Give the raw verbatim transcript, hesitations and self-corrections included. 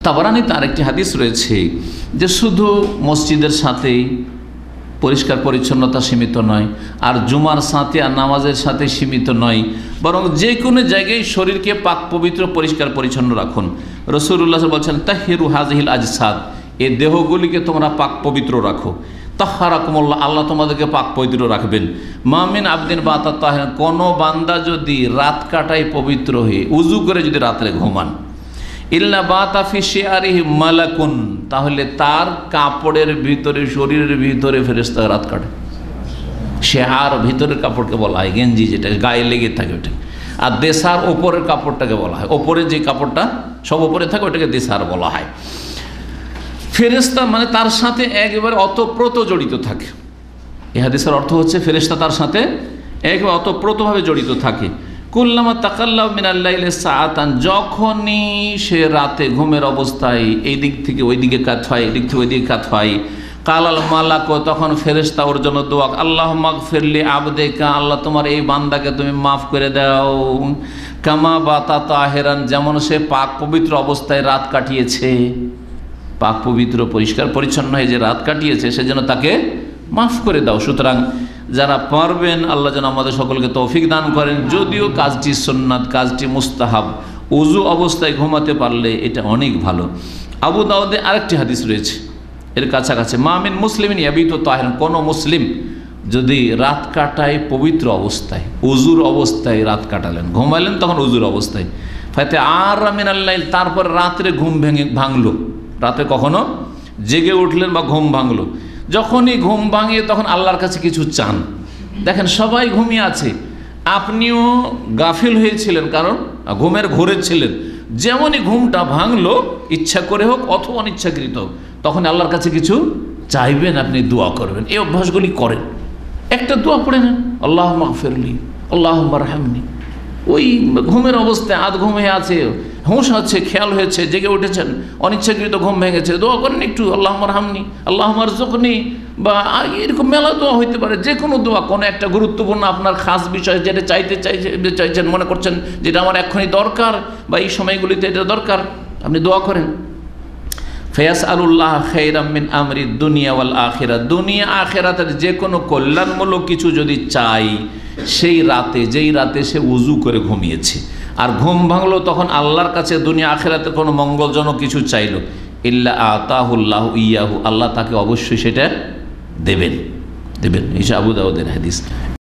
তাবরানীতে আরেকটি হাদিস রয়েছে যে শুধু মসজিদের সাথেই পরিষ্কার পরিচ্ছন্নতা সীমিত নয়, আর জুমার সাথে আর নামাজের সাথে সীমিত নয়, বরং যে কোনো জায়গায় শরীরকে পাক পবিত্র পরিষ্কার পরিচ্ছন্ন রাখুন। রাসূলুল্লাহ বলছেন তাহিরু হাজিহিল আজসাদ, এই দেহগুলিকে তোমরা পাক পবিত্র রাখো। তাহহারাকুমুল্লাহ, আল্লাহ তোমাদেরকে পাক পবিত্র রাখবেন। মামিন আবদিন বাতা তাহির, কোনো বান্দা যদি রাত কাটায় পবিত্র হয়ে উজু করে যদি রাত্রে ঘুমান, ইল্লা বাতা ফি শিআরিহি মালাকুন, তাহলে তার কাপড়ের ভিতরে শরীরের ভিতরে ফেরেশতা রাত কাটে। শেহার ভিতরের কাপড়কে বলা হয় গেঞ্জি, যেটা গায়ে লেগে থাকে ওটা। আর দেশার ওপরের কাপড়টাকে বলা হয়, ওপরে যে কাপড়টা সব ওপরে থাকে ওটাকে দেশার বলা হয়। ফেরেশতা মানে তার সাথে একেবারে অতপ্রত জড়িত থাকে। এই হাদিসের অর্থ হচ্ছে ফেরেশতা তার সাথে একেবারে অতপ্রতভাবে জড়িত থাকে। কুল্লামা তাকাল্লাম মিনাল্লাইলি সাআতান, যখনই সে রাতে ঘুমের অবস্থায় এই দিক থেকে ওই দিকে কাত হয়, এই দিক থেকে ওই দিকে কাত হয়, কালাল মালাকো, তখন ফেরেশতা ওর জন্য দোয়া, আল্লাহ মাগফিরলি আবদেকা, আল্লাহ তোমার এই বান্দাকে তুমি মাফ করে দাও, কামা বাতা তাহেরান, যেমন সে পাক পবিত্র অবস্থায় রাত কাটিয়েছে, পাক পবিত্র পরিষ্কার পরিচ্ছন্ন হয়ে যে রাত কাটিয়েছে সেজন্য তাকে মাফ করে দাও। সুতরাং যারা পারবেন আল্লাহ যেন আমাদের সকলকে তৌফিক দান করেন। যদিও কাজটি সুন্নাত, কাজটি মুস্তাহাব, উজু অবস্থায় ঘুমাতে পারলে এটা অনেক ভালো। আবু দাউদে আরেকটি হাদিস রয়েছে এর কাছাকাছি, মামিন মুসলিমিন ইয়াবিতু তাহিরান, কোনো মুসলিম যদি রাত কাটায় পবিত্র অবস্থায়, উজুর অবস্থায় রাত কাটালেন, ঘুমালেন তখন উজুর অবস্থায়, ফাতে আর মিনাল্লাইল, তারপর রাত্রে ঘুম ভেঙে ভাঙলো, রাতে কখনো জেগে উঠলেন বা ঘুম ভাঙলো, যখনই ঘুম ভাঙিয়ে তখন আল্লাহর কাছে কিছু চান। দেখেন সবাই ঘুমিয়ে আছে, আপনিও গাফিল হয়েছিলেন কারণ ঘুমের ঘোরে ছিলেন, যেমনই ঘুমটা ভাঙলো, ইচ্ছা করে হোক অথবা অনিচ্ছাকৃত হোক, তখন আল্লাহর কাছে কিছু চাইবেন, আপনি দোয়া করবেন। এই অভ্যাসগুলি করেন। একটা দোয়া পড়ে নেন, আল্লাহ মাগফিরলি, আল্লাহ মারহামনি। ওই ঘুমের অবস্থায় আধ ঘুম হয়ে আছে, হুঁশ হচ্ছে, খেয়াল হয়েছে, জেগে উঠেছেন, অনিচ্ছাকৃত ঘুম ভেঙেছে, দোয়া করেন একটু, আল্লাহ মারহামনি, আল্লাহ মারজুকনি, বা এরকম মেলা দোয়া হইতে পারে, যে কোনো দোয়া, কোনো একটা গুরুত্বপূর্ণ আপনার খাস বিষয় যেটা চাইতে চাইছে চাইছেন, মনে করছেন যেটা আমার এখনই দরকার বা এই সময়গুলিতে এটা দরকার, আপনি দোয়া করেন। ফয়াস আলুল্লাহ খাইরাম মিন আমরি দুনিয়া ওয়াল আখিরা, দুনিয়া আখিরাতের যে কোনো কল্যাণমূলক কিছু যদি চাই, সেই রাতে, যেই রাতে সে উজু করে ঘুমিয়েছে আর ঘুম ভাঙলো, তখন আল্লাহর কাছে দুনিয়া আখিরাতের কোনো মঙ্গলজনক কিছু চাইলো, ইল্লা আতাহুল্লাহ ইয়াহু, আল্লাহ তাকে অবশ্যই সেটা দেবেন দেবেন। এই আবু দাউদের হাদিস।